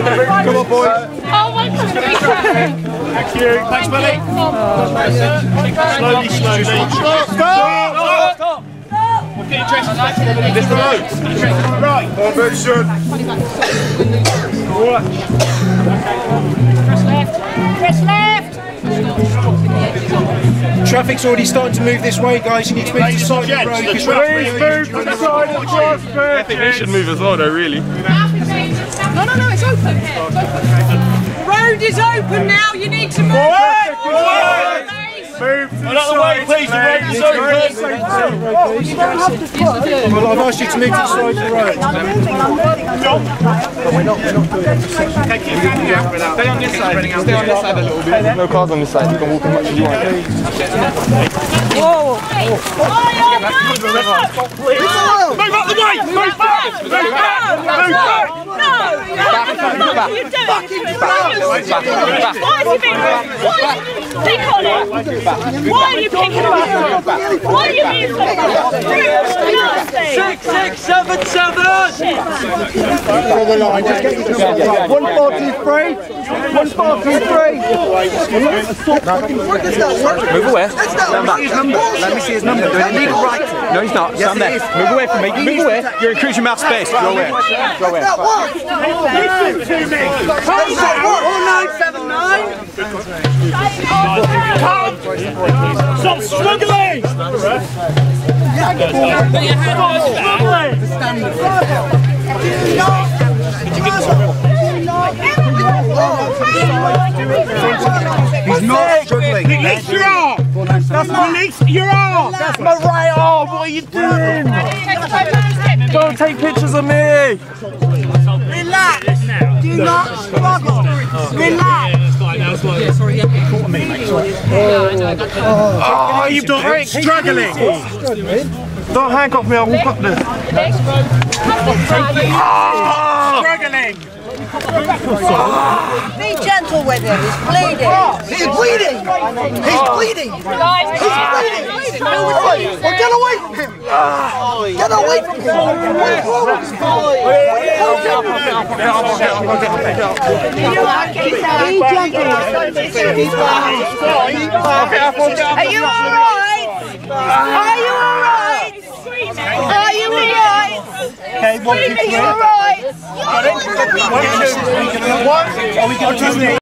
Come on, boys. Oh my God. Thank you. Thanks, buddy. Slowly. Stop! We'll get your dress back to the road. Right. On position. Press left. Traffic's already starting to move this way, guys. You need to move to the side of the road. Please Move to the side of the crossbar. I think they should move as well, though, really. No, it's open. The road is open now. You need to move. Move to the Another way, please. The road is open. Well, I've asked you to move to the side of the road. Thank you. Stay on this side. Stay on this side a little bit. There's no cars on this side. You can walk as much as you want. Whoa. Move up the way! Move back! Move back! Move back! No! What are you doing? Why is he being pick on it? Why are you picking on it? Why are you being so nasty? 6, 7, 7! For the line, just get you to the side. 143. 143. Move away. Stand back. Let me see his number. Do anything. No, he's not. Stand there. Move away from me. Move away. You're increasing my space. Go away. Go away. Listen to me! 4979! Come! Stop struggling! He's not struggling. Release your arm! Release your arm! That's my right arm. What are you doing? Don't take pictures of me. Relax. Do not struggle. Relax. Oh, you prick! Struggling! Don't handcuff me. I'll walk up there. Struggling! Be gentle with him. He's bleeding. He's bleeding! He's bleeding! He's bleeding! Well, get away from him! Get away from him! What's wrong with this boy? Are you alright? Are you alright? Are you alright? Okay, 1, 2, 3. Are you alright? 1, 2, 3. Are we going to